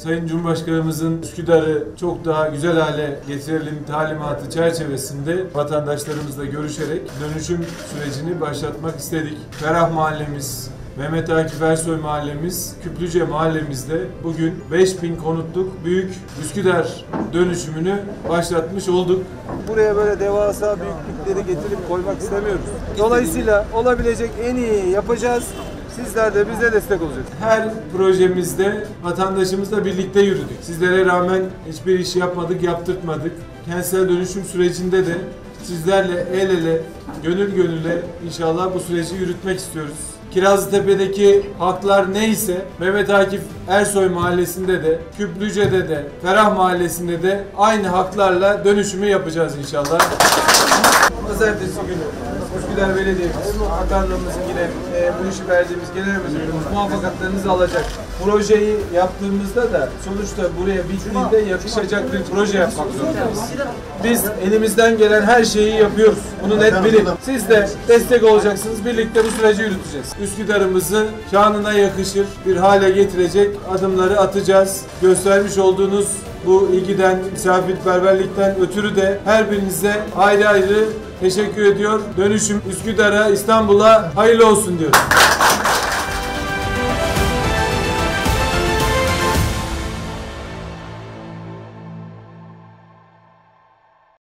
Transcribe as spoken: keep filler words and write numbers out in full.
Sayın Cumhurbaşkanımızın Üsküdar'ı çok daha güzel hale getirelim talimatı çerçevesinde vatandaşlarımızla görüşerek dönüşüm sürecini başlatmak istedik. Ferah Mahallemiz, Mehmet Akif Ersoy Mahallemiz, Küplüce Mahallemizde bugün beş bin konutluk büyük Üsküdar dönüşümünü başlatmış olduk. Buraya böyle devasa büyüklükleri getirip koymak istemiyoruz. Dolayısıyla olabilecek en iyi yapacağız. Sizler de bize destek olacaksınız. Her projemizde vatandaşımızla birlikte yürüdük. Sizlere rağmen hiçbir iş yapmadık, yaptırtmadık. Kentsel dönüşüm sürecinde de sizlerle el ele, gönül gönüle inşallah bu süreci yürütmek istiyoruz. Kirazlıtepe'deki haklar neyse Mehmet Akif Ersoy Mahallesi'nde de, Küplüce'de de, Ferah Mahallesi'nde de aynı haklarla dönüşümü yapacağız inşallah. Pazartesi günü Üsküdar Belediye'miz, bakanlığımızın yine e, bu işi verdiğimiz genel müdürlüğümüz muvaffakatlarınızı alacak. Projeyi yaptığımızda da sonuçta buraya bittiğinde yakışacak bir proje yapmak zorundayız. Biz elimizden gelen her şeyi yapıyoruz. Bunu net bilin. Siz de destek olacaksınız. Birlikte bu süreci yürüteceğiz. Üsküdar'ımızı şanına yakışır bir hale getirecek adımları atacağız. Göstermiş olduğunuz bu ilgiden, misafirperverlikten ötürü de her birinize ayrı ayrı teşekkür ediyor. Dönüşüm Üsküdar'a, İstanbul'a hayırlı olsun diyorum.